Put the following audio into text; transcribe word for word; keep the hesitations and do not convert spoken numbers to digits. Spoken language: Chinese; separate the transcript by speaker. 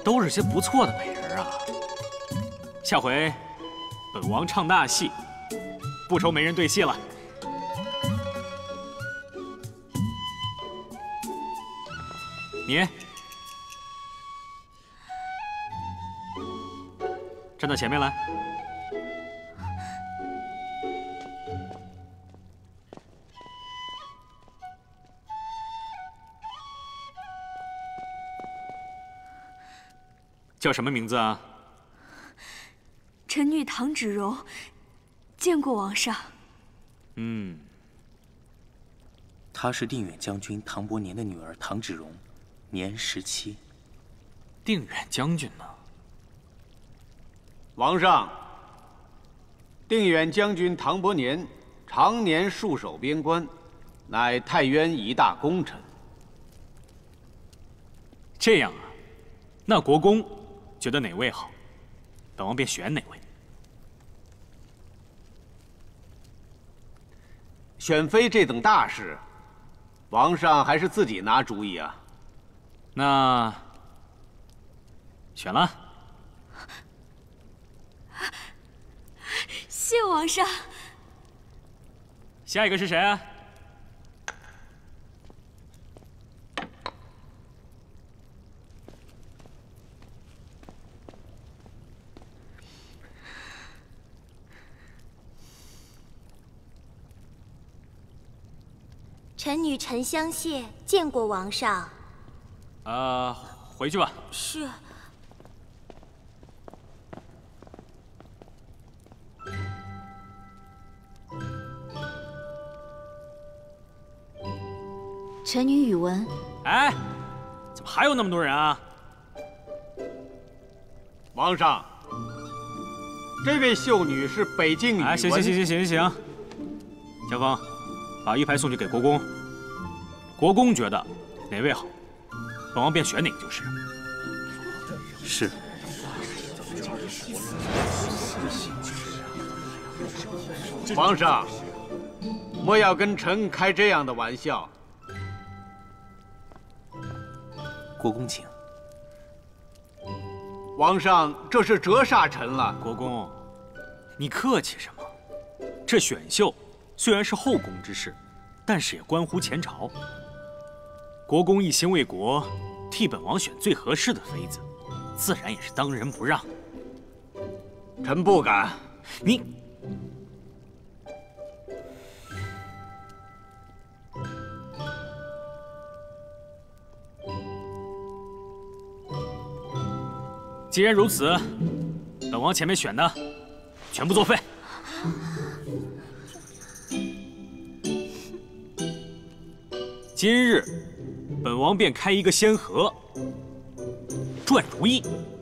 Speaker 1: 都是些不错的美人啊。下回本王唱大戏，不愁没人对戏了。你站到前面来。 叫什么名字啊？
Speaker 2: 臣女唐芷蓉，见过王上。
Speaker 1: 嗯，
Speaker 3: 她是定远将军唐伯年的女儿唐芷蓉，年十七。
Speaker 1: 定远将军呢？
Speaker 4: 王上，定远将军唐伯年常年戍守边关，乃太渊一大功臣。
Speaker 1: 这样啊，那国公。 觉得哪位好，本王便选哪位。
Speaker 4: 选妃这等大事，王上还是自己拿主意啊。
Speaker 1: 那选了。
Speaker 2: 谢王上。
Speaker 1: 下一个是谁啊？
Speaker 5: 臣女陈香谢见过王上。
Speaker 1: 呃，回去吧。
Speaker 5: 是。
Speaker 6: 臣女宇文。
Speaker 1: 哎，怎么还有那么多人啊？
Speaker 4: 王上，这位秀女是北境宇文。
Speaker 1: 哎，行行行行行行，江峰。 把玉牌送去给国公，国公觉得哪位好，本王便选哪个就是。
Speaker 3: 是。
Speaker 4: 皇上，莫要跟臣开这样的玩笑。
Speaker 3: 国公请。
Speaker 4: 皇上，这是折煞臣了。
Speaker 1: 国公，你客气什么？这选秀。 虽然是后宫之事，但是也关乎前朝。国公一心为国，替本王选最合适的妃子，自然也是当仁不让。
Speaker 4: 臣不敢。
Speaker 1: 你，既然如此，本王前面选的全部作废。 今日，本王便开一个先河，传如意。